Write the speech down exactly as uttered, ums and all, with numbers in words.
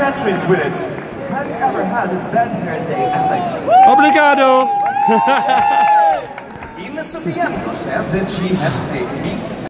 Catherine tweeted, "Have you ever had a bad hair day, Alex?" Obrigado! Ines Sofienko says that she has paid me